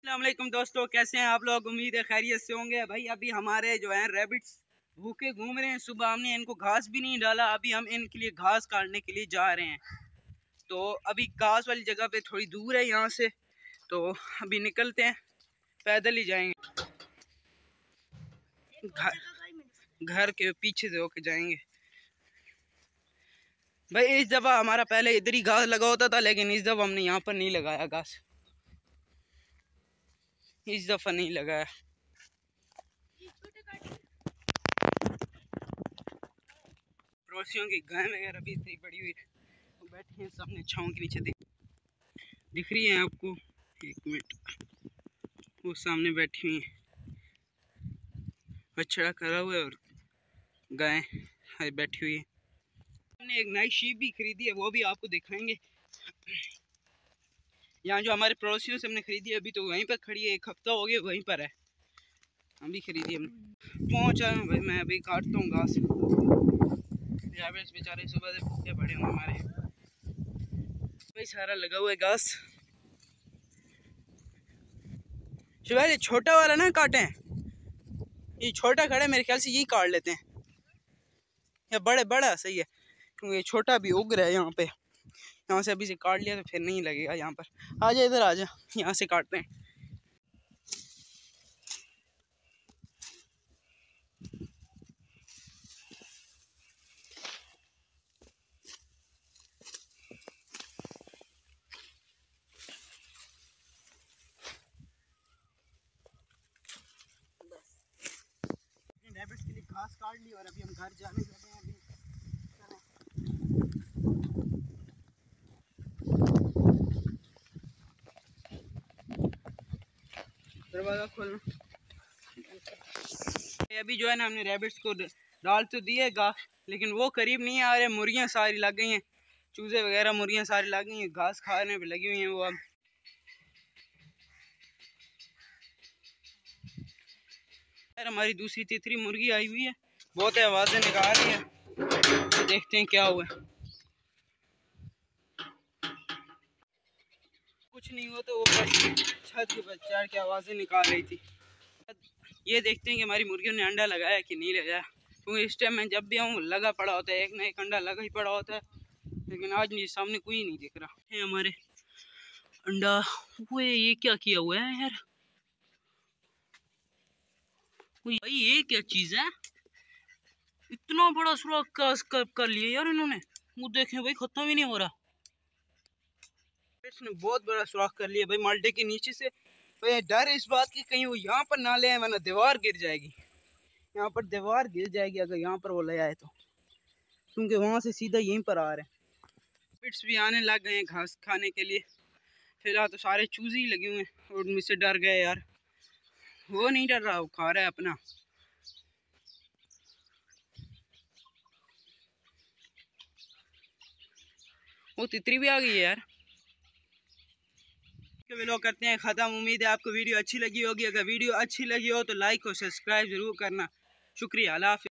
अस्सलामुअलैकुम दोस्तों, कैसे हैं आप लोग। उम्मीद है खैरियत से होंगे। भाई अभी हमारे जो हैं रैबिट्स भूखे घूम रहे हैं। सुबह हमने इनको घास भी नहीं डाला। अभी हम इनके लिए घास काटने के लिए जा रहे हैं। तो अभी घास वाली जगह पे थोड़ी दूर है यहाँ से, तो अभी निकलते हैं, पैदल ही जाएंगे। घर के पीछे से होके जाएंगे। भाई इस दफ़ा हमारा पहले इधर ही घास लगा होता था, लेकिन इस दफ़ा हमने यहाँ पर नहीं लगाया घास। इस दफ़ा नहीं लगाया। पड़ोसियों की गाय वगैरह भी इतनी बड़ी हुई है, तो बैठे हैं सामने छाँव के नीचे। दिख रही है आपको? एक मिनट, वो सामने बैठी हुई है, बछड़ा करा हुआ है और गाय बैठी हुई है। हमने एक नई शीप भी खरीदी है, वो भी आपको दिखाएंगे। यहाँ जो हमारे पड़ोसियों से हमने खरीदी है, अभी तो वहीं पर खड़ी है, एक हफ्ता हो गया वहीं पर है, हम भी खरीदी हमने। पहुँचा भाई, मैं अभी काटता हूँ घास। रैबिट्स बेचारे सुबह से भूखे पड़े हुए हमारे। भाई सारा लगा हुआ है घास। शिवाय ये छोटा वाला ना काटे, ये छोटा खड़ा है, मेरे ख्याल से यही काट लेते हैं। या बड़े बड़ा सही है, क्योंकि छोटा भी उग रहा है यहाँ पे। यहाँ से अभी से काट लिया तो फिर नहीं लगेगा यहाँ पर। आजा इधर आजा, यहाँ से काटते हैं। रैबिट्स के लिए घास काट ली और अभी हम घर जाने लगे हैं। दरवाजा खोलना। अभी जो है ना, हमने रैबिट्स को डाल तो दिए घास, लेकिन वो करीब नहीं आ रहे। मुर्गियाँ सारी लग गई हैं, चूजे वगैरह मुर्गियाँ सारी लग गई हैं, घास खाने पे लगी हुई हैं वो। अब यार हमारी दूसरी तीसरी मुर्गी आई हुई है, बहुत आवाज़ें निकाल रही है, तो देखते हैं क्या हुआ। कुछ नहीं हुआ, तो वो छत के ऊपर चढ़ के आवाज़ें निकाल रही थी। ये देखते हैं कि हमारी मुर्गियों ने अंडा लगाया कि नहीं लगाया, क्योंकि इस टाइम में जब भी आऊँ लगा पड़ा होता है, एक ना एक अंडा लगा ही पड़ा होता है। लेकिन आज मेरे सामने कोई नहीं दिख रहा है। हमारे अंडा हुए, ये क्या किया हुआ है यार? भाई ये क्या चीज़ है? इतना बड़ा सुराख कर लिया यार इन्होंने। वो देखें भाई, खत्म ही नहीं हो रहा। इसने बहुत बड़ा सुराख कर लिया भाई माल्टे के नीचे से। भाई डर इस बात की कहीं वो यहाँ पर ना ले आए, वरना दीवार गिर जाएगी। यहाँ पर दीवार गिर जाएगी अगर यहाँ पर वो ले आए तो, क्योंकि वहाँ से सीधा यहीं पर आ रहे हैं। पिट्स भी आने लग गए हैं घास खाने के लिए। फिलहाल तो सारे चूजे ही लगे हुए हैं और मुझसे डर गए यार। वो नहीं डर रहा, वो खा रहा है अपना। वो तितरी भी आ गई है यार। व्लॉग करते हैं ख़त्म। उम्मीद है आपको वीडियो अच्छी लगी होगी। अगर वीडियो अच्छी लगी हो तो लाइक और सब्सक्राइब ज़रूर करना। शुक्रिया। अल्लाह हाफ़िज़।